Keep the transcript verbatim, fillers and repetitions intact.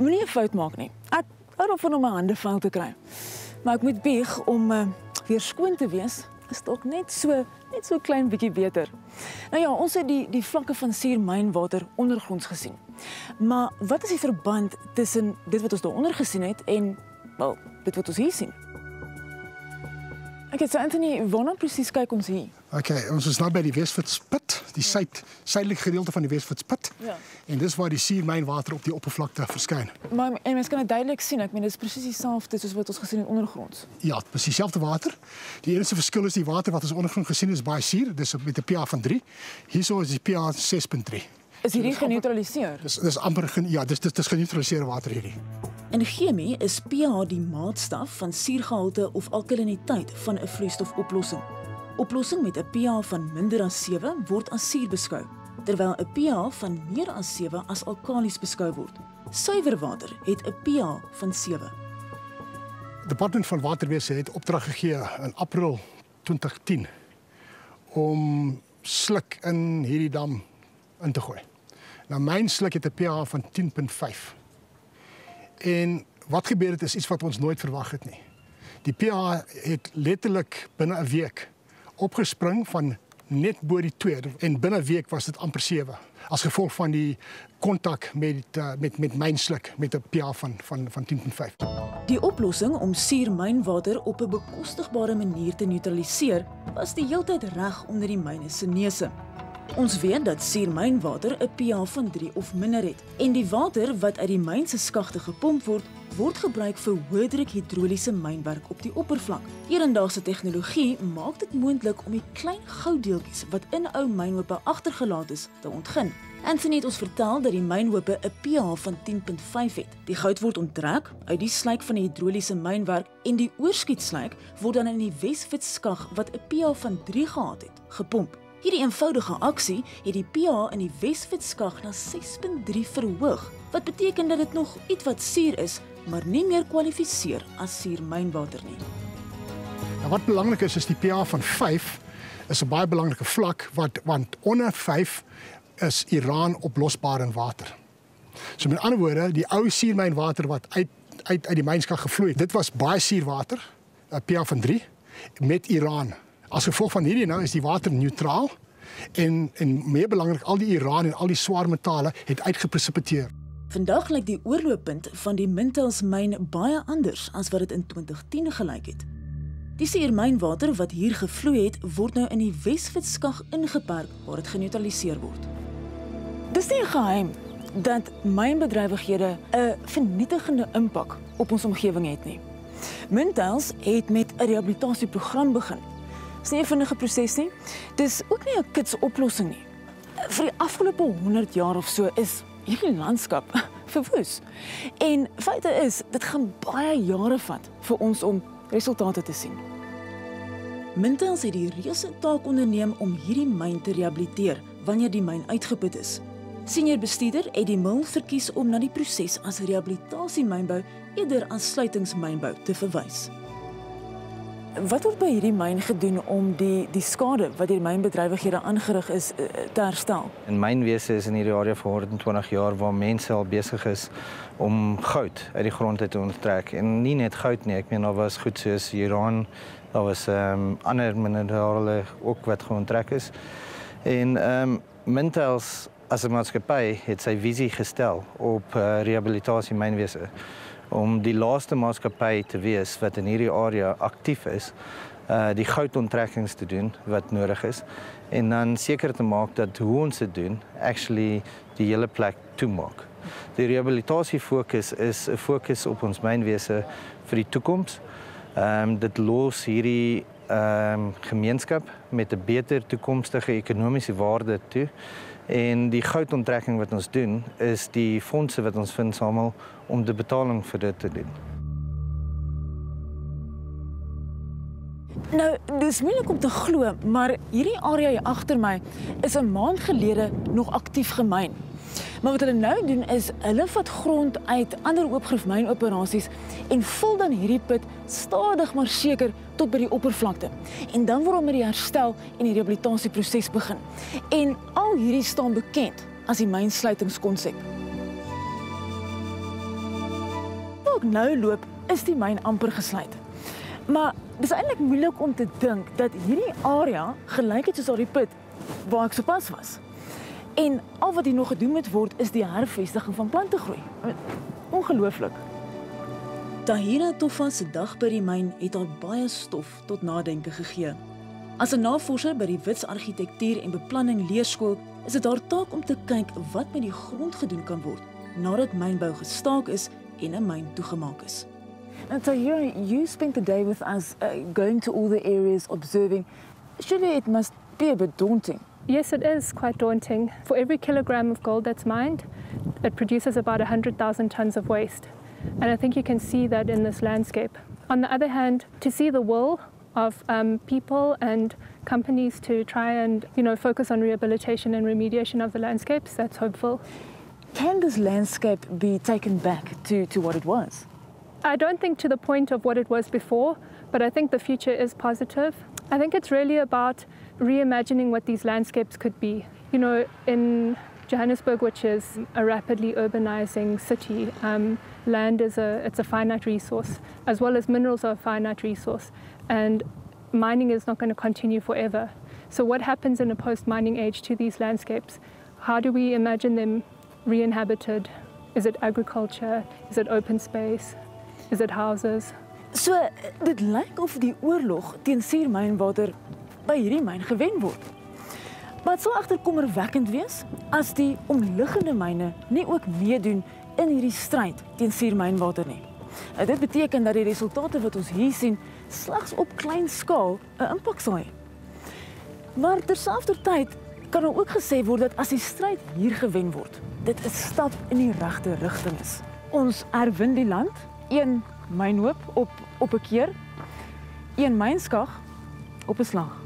moenie 'n fout maak nie. Ek hou daarvan om my hande vuil te kry. Maar ek moet bieg om uh, weer skoon te wees, is dalk net so net so klein bietjie beter. Nou ja, ons het die die vlakke van suurmynwater ondergronds gesien. Maar wat is die verband tussen dit wat ons daaronder gesien het en wel, dit wat ons hier sien? Okay, so Anthony, waarna presies kyk ons hier? Okay, ons is nou by die Westvletsput, die suid suidelike gedeelte van die Westvletsput. Ja. En dis waar die suurmynwater op die oppervlakte verskyn. Maar en mens kan dit duidelik sien. Ek meen dit is presies dieselfde soos wat ons gesien het ondergronds. Ja, presies dieselfde water. Die enigste verskil is die water wat ons ondergrond gesien het is baie suur, dis met 'n pH van drie. Hierso is die pH ses punt drie. Is hierdie geneutraliseer? Dis dis amper gen, ja, dis dis dis geneutraliseerde water hierdie. In chemie is pH die maatstaf van suurgehalte of alkaliniteit van 'n vloeistofoplossing. Oplossing met 'n pH van minder as sewe word as suur beskou, terwyl 'n pH van meer as sewe as alkalies beskou word. Suiwer water het 'n pH van sewe. Die Departement van Waterwese het opdrag gegee in April twintig tien om sluk in hierdie dam in te gooi. Nou myn sluk het 'n pH van tien punt vyf. En wat gebeur het is iets wat ons nooit verwag het nie. Die pH het letterlik binne 'n week opgespring van net bo die twee en binne 'n week was dit amper sewe as gevolg van die kontak met uh, met met mynsluk met 'n pH van van van tien punt vyf. Die oplossing om suurmynwater op 'n bekostigbare manier te neutraliseer was die heeltyd reg onder die myne se neuse. Ons weet dat suurmynwater 'n pH van drie of minder het en die water wat uit die myn se skagte gepomp word, word gebruik vir hoëdruk hidroliese mynwerk op die oppervlak. Hedendaagse tegnologie maak dit moontlik om die klein gouddeeltjies wat in ou mynhope agtergelaat is te ontgin. Anthony het ons vertel dat die mynhope 'n pH van tien punt vyf het. Die goud word onttrek uit die slyk van die hidroliese mynwerk en die oorskietslyk word dan in die Westvletskag wat 'n pH van drie gehad het, gepomp. Hierdie eenvoudige aksie het die pH in die Westvletskag na ses punt drie verhoog, wat beteken dat dit nog ietwat suur is, maar nie meer kwalifiseer as suurmynwater nie. Nou wat belangrik is is die pH van vyf is 'n baie belangrike vlak wat want onder vyf is Iran oplosbaar in water. So met ander woorde, die ou suurmynwater wat uit uit uit die mynskag gevloei het, dit was baie suurwater, 'n pH van drie met Iran. As gevolg van hierdie nou is die water neutraal en en meer belangrik al die Iran en al die swaar metale het uitgepresipiteer. Vandag lyk die oorlooppunt van die Mintails myn baie anders as wat dit in twintig tien gelyk het. Die suurmynwater wat hier gevloei het, word nou in die Westvletskag ingeperk waar dit geneutraliseer word. Dis nie 'n geheim dat mynbedrywighede 'n vernietigende impak op ons omgewing het nie. Mintails het met 'n rehabilitasieprogram begin. Dis nie 'n vinnige proses nie. Dis ook nie 'n kits oplossing nie. Vir die afgelope honderd jaar of so is hierdie landskap verwoes. En feite is, dit gaan baie jare vat vir ons om resultate te sien. Mintails het die reuse taak onderneem om hierdie myn te rehabiliteer wanneer die myn uitgeput is. Senior bestuurder Eddie Mill verkies om na die proses as rehabilitasiemynbou eerder as sluitingsmynbou te verwys. Wat word by hierdie myn gedoen om die die skade wat deur mynbedrywighede aangerig is te herstel? In mynwese is in hierdie area vir honderd en twintig jaar waar mense al besig is om goud uit die grond uit te onttrek. En nie net goud nie, ek meen daar was goed soos uraan, daar was um, ander minerale ook wat geonttrek is. En um, Mintails as 'n maatskappy het sy visie gestel op uh, rehabilitasie mynwese om die laaste maatskappy te wees wat in hierdie area aktief is, uh, die goudontrekkings te doen wat nodig is en dan seker te maak dat hoe ons dit doen actually die hele plek toemaak. Die rehabilitasie fokus is 'n fokus op ons mynwese vir die toekoms. Um, dit los hierdie um, gemeenskap met 'n beter toekomstige ekonomiese waarde toe. En die goudontrekking wat ons doen, is die fondse wat ons vind samel om die betaling vir dit te doen. Nou, dit is moeilik om te glo, maar hierdie area hier agter my is 'n maand gelede nog aktief gemyn. Maar wat hulle nou doen is, hulle vat grond uit ander oopgroefmynoperasies en vul dan hierdie put stadig maar seker tot by die oppervlakte. En dan word hom met die herstel en die rehabilitasieproses begin. En al hierdie staan bekend as die mynsluitingskonsep. ek nou loop, is die myn amper gesluit. Maar dis eintlik moeilik om te dink dat hierdie area gelyk het soos daardie put waar ek sopas was. En al wat hier nog gedoen moet word is die hervestiging van plantegroei. Ongelooflik. Tahira Toffa se dag by die myn het haar baie stof tot nadenke gegee. As 'n navorser by die Wits Argitektuur en Beplanning Leerskool is dit haar taak om te kyk wat met die grond gedoen kan word nadat mynbou gestaak is en 'n myn toegemaak is. And Tahira, you spent the day with us uh, going to all the areas observing. Surely it must be a bit daunting. Yes, it is quite daunting. For every kilogram of gold that's mined, it produces about one hundred thousand tons of waste. And I think you can see that in this landscape. On the other hand, to see the will of um, people and companies to try and, you know, focus on rehabilitation and remediation of the landscapes, that's hopeful. Can this landscape be taken back to, to what it was? I don't think to the point of what it was before, but I think the future is positive. I think it's really about reimagining what these landscapes could be. You know, in Johannesburg, which is a rapidly urbanizing city, um, land is a, it's a finite resource, as well as minerals are a finite resource. And mining is not going to continue forever. So what happens in a post-mining age to these landscapes? How do we imagine them re-inhabited? Is it agriculture? Is it open space? Is it houses? So, dit lyk of die oorlog teen suurmynwater by hierdie myn gewen word. Maar dit sal egter kommerwekkend wees as die omliggende myne nie ook meedoen in hierdie stryd teen suurmynwater nie. En dit beteken dat die resultate wat ons hier sien slegs op klein skaal 'n impak sal hê. Maar terselfdertyd kan er ook gesê word dat as die stryd hier gewen word, dit 'n stap in die regte rigting is. Ons herwin die land, een mynhoop op op 'n keer, een mynskag op 'n slag.